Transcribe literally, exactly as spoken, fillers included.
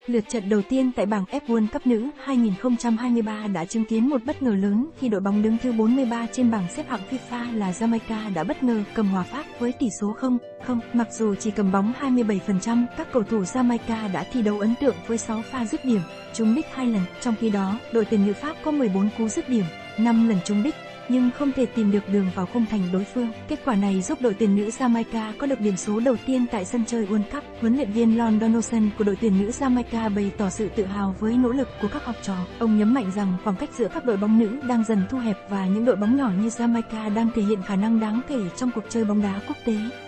Lượt trận đầu tiên tại bảng F World Cup nữ hai không hai ba đã chứng kiến một bất ngờ lớn khi đội bóng đứng thứ bốn mươi ba trên bảng xếp hạng FIFA là Jamaica đã bất ngờ cầm hòa Pháp với tỷ số không không. Mặc dù chỉ cầm bóng hai mươi bảy phần trăm, các cầu thủ Jamaica đã thi đấu ấn tượng với sáu pha dứt điểm, trúng đích hai lần. Trong khi đó, đội tuyển nữ Pháp có mười bốn cú dứt điểm, năm lần trúng đích, nhưng không thể tìm được đường vào khung thành đối phương. Kết quả này giúp đội tuyển nữ Jamaica có được điểm số đầu tiên tại sân chơi World Cup. Huấn luyện viên Lon Donaldson của đội tuyển nữ Jamaica bày tỏ sự tự hào với nỗ lực của các học trò. Ông nhấn mạnh rằng khoảng cách giữa các đội bóng nữ đang dần thu hẹp và những đội bóng nhỏ như Jamaica đang thể hiện khả năng đáng kể trong cuộc chơi bóng đá quốc tế.